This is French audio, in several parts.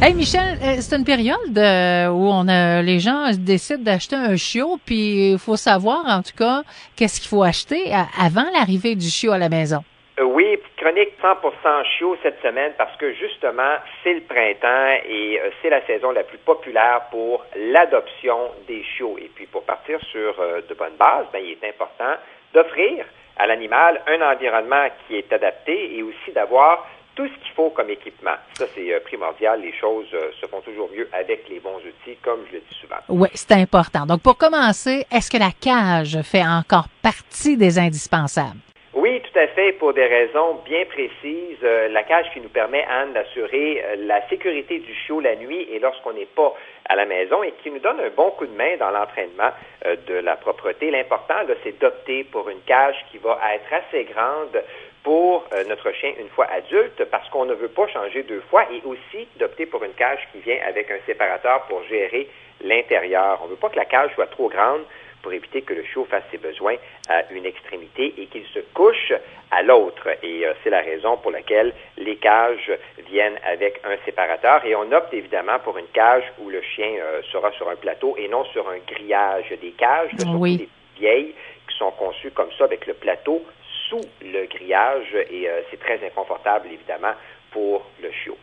Hey Michel, c'est une période où les gens décident d'acheter un chiot, puis il faut savoir en tout cas qu'est-ce qu'il faut acheter avant l'arrivée du chiot à la maison. Oui, petite chronique 100% chiot cette semaine parce que justement, c'est le printemps et c'est la saison la plus populaire pour l'adoption des chiots. Et puis pour partir sur de bonnes bases, il est important d'offrir à l'animal un environnement qui est adapté et aussi d'avoir tout ce qu'il faut comme équipement. Ça, c'est primordial. Les choses se font toujours mieux avec les bons outils, comme je le dis souvent. Oui, c'est important. Donc, pour commencer, est-ce que la cage fait encore partie des indispensables? Oui, tout à fait, pour des raisons bien précises. La cage qui nous permet, Anne, d'assurer la sécurité du chiot la nuit et lorsqu'on n'est pas à la maison et qui nous donne un bon coup de main dans l'entraînement de la propreté. L'important, là, c'est d'opter pour une cage qui va être assez grande pour notre chien une fois adulte parce qu'on ne veut pas changer deux fois et aussi d'opter pour une cage qui vient avec un séparateur pour gérer l'intérieur. On ne veut pas que la cage soit trop grande pour éviter que le chiot fasse ses besoins à une extrémité et qu'il se couche à l'autre. Et c'est la raison pour laquelle les cages viennent avec un séparateur. Et on opte évidemment pour une cage où le chien sera sur un plateau et non sur un grillage. Des cages, surtout des vieilles, qui sont conçues comme ça avec le plateau sous le grillage. Et c'est très inconfortable, évidemment, pour le chiot.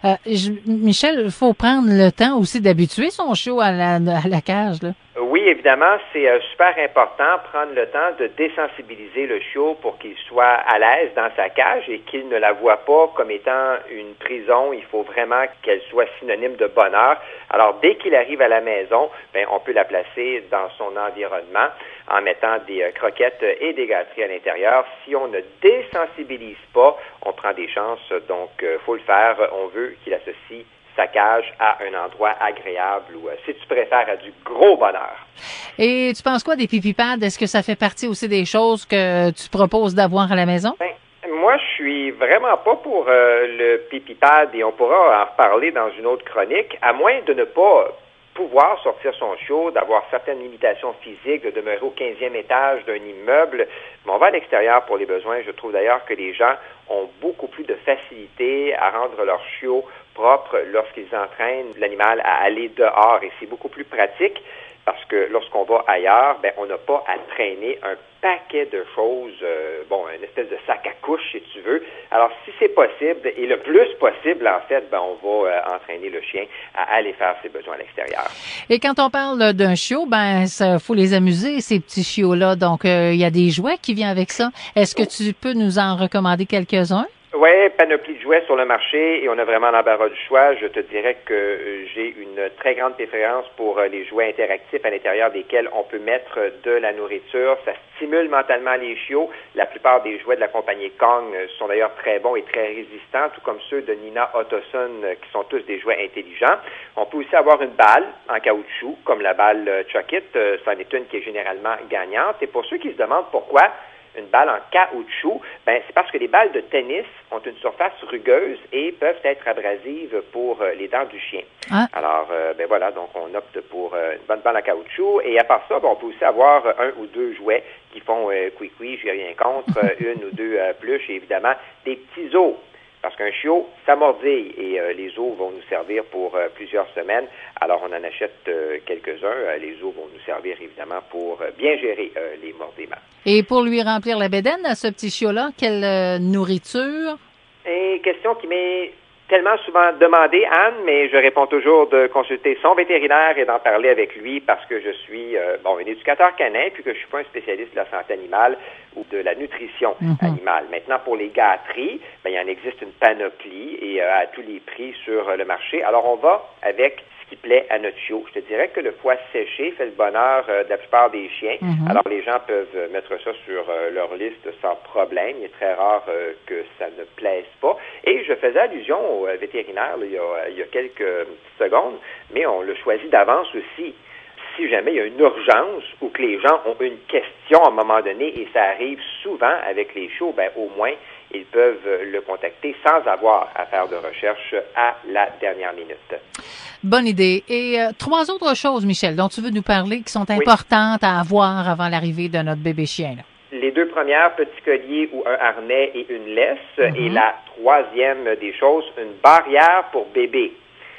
Michel, il faut prendre le temps aussi d'habituer son chiot à la cage, là. Oui, évidemment, c'est super important, prendre le temps de désensibiliser le chiot pour qu'il soit à l'aise dans sa cage et qu'il ne la voit pas comme étant une prison. Il faut vraiment qu'elle soit synonyme de bonheur. Alors, dès qu'il arrive à la maison, on peut la placer dans son environnement en mettant des croquettes et des gâteries à l'intérieur. Si on ne désensibilise pas, on prend des chances. Donc, faut le faire. On veut qu'il associe sa cage à un endroit agréable ou, si tu préfères, à du gros bonheur. Et tu penses quoi des pipi-pads? Est-ce que ça fait partie aussi des choses que tu proposes d'avoir à la maison? Moi, je suis vraiment pas pour le pipi-pad et on pourra en reparler dans une autre chronique, à moins de ne pas pouvoir sortir son chiot, d'avoir certaines limitations physiques, de demeurer au 15e étage d'un immeuble. Mais on va à l'extérieur pour les besoins. Je trouve d'ailleurs que les gens ont beaucoup plus de facilité à rendre leur chiot propre lorsqu'ils entraînent l'animal à aller dehors. Et c'est beaucoup plus pratique parce que lorsqu'on va ailleurs, on n'a pas à traîner un paquet de choses, une espèce de sac à couche, si tu veux. Alors, si c'est possible, et le plus possible, en fait, on va entraîner le chien à aller faire ses besoins à l'extérieur. Et quand on parle d'un chiot, faut les amuser, ces petits chiots-là. Donc, il y a des jouets qui viennent avec ça. Est-ce que tu peux nous en recommander quelques-uns? Oui, panoplie de jouets sur le marché et on a vraiment l'embarras du choix. Je te dirais que j'ai une très grande préférence pour les jouets interactifs à l'intérieur desquels on peut mettre de la nourriture. Ça stimule mentalement les chiots. La plupart des jouets de la compagnie Kong sont d'ailleurs très bons et très résistants, tout comme ceux de Nina Ottoson, qui sont tous des jouets intelligents. On peut aussi avoir une balle en caoutchouc, comme la balle Chuck-It. C'en est une qui est généralement gagnante. Et pour ceux qui se demandent pourquoi une balle en caoutchouc, c'est parce que les balles de tennis ont une surface rugueuse et peuvent être abrasives pour les dents du chien. Ah. Alors, voilà, donc on opte pour une bonne balle en caoutchouc. Et à part ça, on peut aussi avoir un ou deux jouets qui font couicoui, j'ai rien contre, une ou deux pluches et évidemment des petits os. Parce qu'un chiot, ça mordille et les os vont nous servir pour plusieurs semaines. Alors, on en achète quelques-uns. Les os vont nous servir, évidemment, pour bien gérer les mordiments. Et pour lui remplir la bédaine à ce petit chiot-là, quelle nourriture? Et question qui m'est tellement souvent demandée, Anne, mais je réponds toujours de consulter son vétérinaire et d'en parler avec lui parce que je suis un éducateur canin puis que je suis pas un spécialiste de la santé animale ou de la nutrition animale. Maintenant, pour les gâteries, il en existe une panoplie et à tous les prix sur le marché. Alors, on va avec ce qui plaît à notre chiot. Je te dirais que le foie séché fait le bonheur de la plupart des chiens. Alors, les gens peuvent mettre ça sur leur liste sans problème. Il est très rare que ça ne plaise pas. Et je faisais allusion au vétérinaire il y a quelques secondes, mais on le choisit d'avance aussi. Si jamais il y a une urgence ou que les gens ont une question à un moment donné, et ça arrive souvent avec les chiots, au moins, ils peuvent le contacter sans avoir à faire de recherche à la dernière minute. Bonne idée. Et trois autres choses, Michel, dont tu veux nous parler, qui sont importantes à avoir avant l'arrivée de notre bébé chien, là. Les deux premières, petit collier ou un harnais et une laisse. Et la troisième des choses, une barrière pour bébé.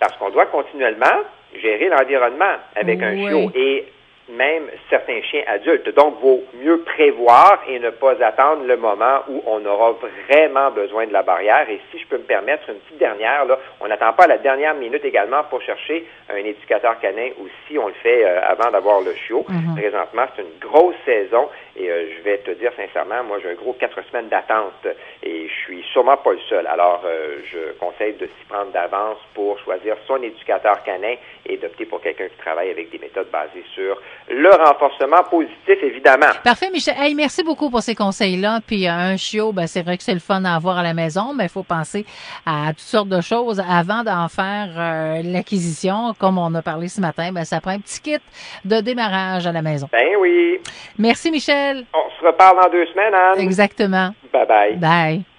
parce qu'on doit continuellement gérer l'environnement avec un Oui. chiot et même certains chiens adultes. Donc, vaut mieux prévoir et ne pas attendre le moment où on aura vraiment besoin de la barrière. Et si je peux me permettre une petite dernière, là, on n'attend pas la dernière minute également pour chercher un éducateur canin aussi. On le fait avant d'avoir le chiot. Mm-hmm. Présentement, c'est une grosse saison et je vais te dire sincèrement, moi, j'ai un gros 4 semaines d'attente et je suis sûrement pas le seul. Alors, je conseille de s'y prendre d'avance pour choisir son éducateur canin et d'opter pour quelqu'un qui travaille avec des méthodes basées sur le renforcement positif, évidemment. Parfait, Michel. Hey, merci beaucoup pour ces conseils-là. Puis un chiot, ben c'est vrai que c'est le fun à avoir à la maison, mais il faut penser à toutes sortes de choses avant d'en faire l'acquisition. Comme on a parlé ce matin, ben ça prend un petit kit de démarrage à la maison. Ben oui. Merci, Michel. On se reparle dans 2 semaines, Anne. Exactement. Bye bye. Bye.